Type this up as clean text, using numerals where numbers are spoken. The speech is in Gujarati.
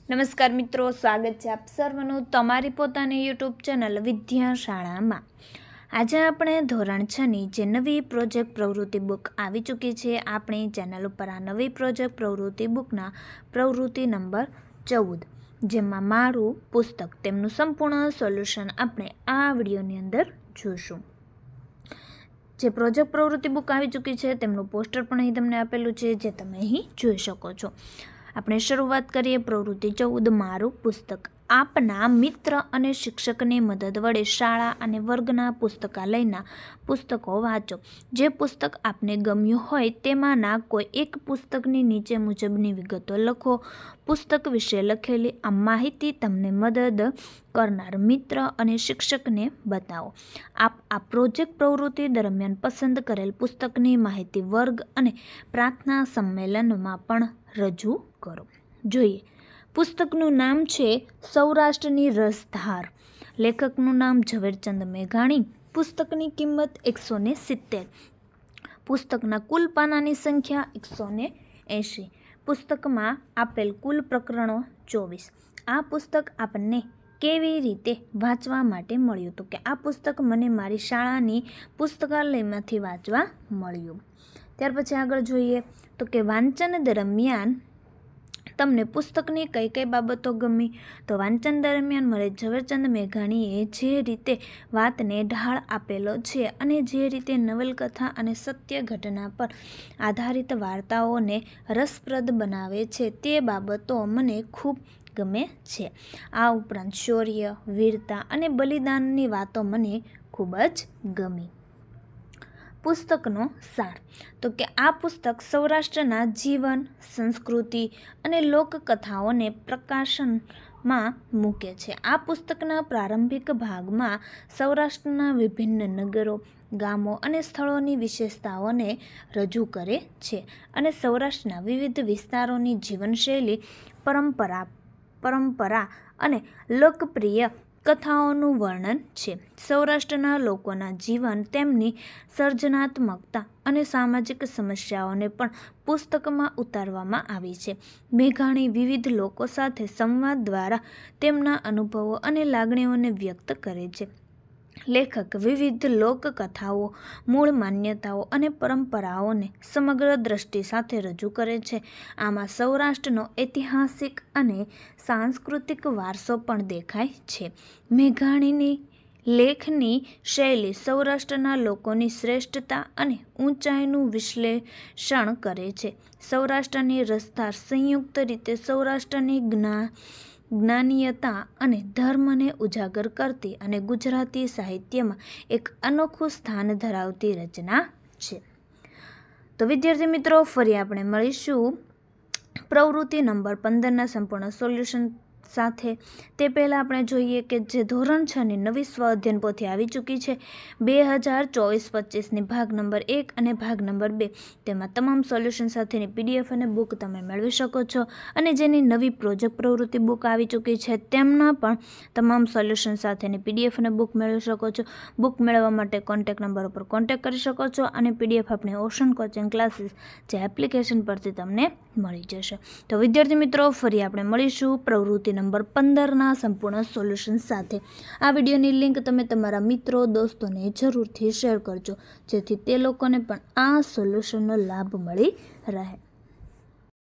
નમસ્કાર મિત્રો, સ્વાગત છે આપ સર્વનું તમારી પોતાની યુટ્યુબ ચેનલ વિદ્યાશાળામાં। આજે આપણે ધોરણ 6ની જે નવી પ્રોજેક્ટ પ્રવૃત્તિ બુક આવી ચૂકી છે આપણી ચેનલ ઉપર આ નવી પ્રોજેક્ટ પ્રવૃત્તિ બુકના પ્રવૃત્તિ નંબર 14 જેમાં મારું પુસ્તક તેમનું સંપૂર્ણ સોલ્યુશન આપણે આ વિડીયોની અંદર જોઈશું। જે પ્રોજેક્ટ પ્રવૃત્તિ બુક આવી ચૂકી છે તેમનું પોસ્ટર પણ અહીં તમને આપેલું છે જે તમે અહીં જોઈ શકો છો। આપણે શરૂઆત કરીએ પ્રવૃત્તિ 14 મારું પુસ્તક। આપના મિત્ર અને શિક્ષકની મદદ વડે શાળા અને વર્ગના પુસ્તકાલયના પુસ્તકો વાંચો। જે પુસ્તક આપને ગમ્યું હોય તેમાંના કોઈ એક પુસ્તકની નીચે મુજબની વિગતો લખો। પુસ્તક વિશે લખેલી આ માહિતી તમને મદદ કરનાર મિત્ર અને શિક્ષકને બતાવો। આપ આ પ્રોજેક્ટ પ્રવૃત્તિ દરમિયાન પસંદ કરેલ પુસ્તકની માહિતી વર્ગ અને પ્રાર્થના સંમેલનમાં પણ રજૂ કરો। જોઈએ, પુસ્તકનું નામ છે સૌરાષ્ટ્રની રસધાર। લેખકનું નામ ઝવેરચંદ મેઘાણી। પુસ્તકની કિંમત 170। પુસ્તકના કુલ પાનાની સંખ્યા 180। પુસ્તકમાં આપેલ કુલ પ્રકરણો 24। આ પુસ્તક આપણને કેવી રીતે વાંચવા માટે મળ્યું? તો કે આ પુસ્તક મને મારી શાળાની પુસ્તકાલયમાંથી વાંચવા મળ્યું। ત્યાર પછી આગળ જોઈએ તો કે વાંચન દરમિયાન તમને પુસ્તકની કઈ કઈ બાબતો ગમી? તો વાંચન દરમિયાન મને ઝવેરચંદ મેઘાણીએ જે રીતે વાતને ઢાળ આપેલો છે અને જે રીતે નવલકથા અને સત્ય ઘટના પર આધારિત વાર્તાઓને રસપ્રદ બનાવે છે તે બાબતો મને ખૂબ ગમે છે। આ ઉપરાંત શૌર્ય, વીરતા અને બલિદાનની વાતો મને ખૂબ જ ગમી। પુસ્તકનો સાર તો કે આ પુસ્તક સૌરાષ્ટ્રના જીવન, સંસ્કૃતિ અને લોકકથાઓને પ્રકાશનમાં મૂકે છે। આ પુસ્તકના પ્રારંભિક ભાગમાં સૌરાષ્ટ્રના વિભિન્ન નગરો, ગામો અને સ્થળોની વિશેષતાઓને રજૂ કરે છે અને સૌરાષ્ટ્રના વિવિધ વિસ્તારોની જીવનશૈલી, પરંપરા અને લોકપ્રિય કથાઓનું વર્ણન છે। સૌરાષ્ટ્રના લોકોના જીવન, તેમની સર્જનાત્મકતા અને સામાજિક સમસ્યાઓને પણ પુસ્તકમાં ઉતારવામાં આવી છે। મેઘાણી વિવિધ લોકો સાથે સંવાદ દ્વારા તેમના અનુભવો અને લાગણીઓને વ્યક્ત કરે છે। લેખક વિવિધ લોકકથાઓ, મૂળ માન્યતાઓ અને પરંપરાઓને સમગ્ર દ્રષ્ટિ સાથે રજૂ કરે છે। આમાં સૌરાષ્ટ્રનો ઐતિહાસિક અને સાંસ્કૃતિક વારસો પણ દેખાય છે। મેઘાણીની લેખની શૈલી સૌરાષ્ટ્રના લોકોની શ્રેષ્ઠતા અને ઊંચાઈનું વિશ્લેષણ કરે છે। સૌરાષ્ટ્રની રસધાર સંયુક્ત રીતે સૌરાષ્ટ્રની જ્ઞાનીયતા અને ધર્મને ઉજાગર કરતી અને ગુજરાતી સાહિત્યમાં એક અનોખું સ્થાન ધરાવતી રચના છે। તો વિદ્યાર્થી મિત્રો, ફરી આપણે મળીશું પ્રવૃત્તિ નંબર 15ના સંપૂર્ણ સોલ્યુશન સાથે। તે પહેલાં આપણે જોઈએ કે જે ધોરણ 6ની નવી સ્વ અધ્યયન પોથી આવી ચૂકી છે 2024-25ની ભાગ નંબર 1 અને ભાગ નંબર 2, તેમાં તમામ સોલ્યુશન સાથેની PDF અને બુક તમે મેળવી શકો છો। અને જેની નવી પ્રોજેક્ટ પ્રવૃત્તિ બુક આવી ચૂકી છે તેમના પણ તમામ સોલ્યુશન સાથેની PDF અને બુક મેળવી શકો છો। બુક મેળવવા માટે કોન્ટેક્ટ નંબર ઉપર કોન્ટેક્ટ કરી શકો છો અને PDF આપણી ઓશન કોચિંગ ક્લાસીસ જે એપ્લિકેશન પરથી તમને મળી જશે। તો વિદ્યાર્થી મિત્રો, ફરી આપણે મળીશું પ્રવૃત્તિ નંબર 15ના સંપૂર્ણ સોલ્યુશન સાથે। આ વિડીયોની લિંક તમે તમારા મિત્રો, દોસ્તોને જરૂરથી શેર કરજો જેથી તે લોકોને પણ આ સોલ્યુશનનો લાભ મળી રહે।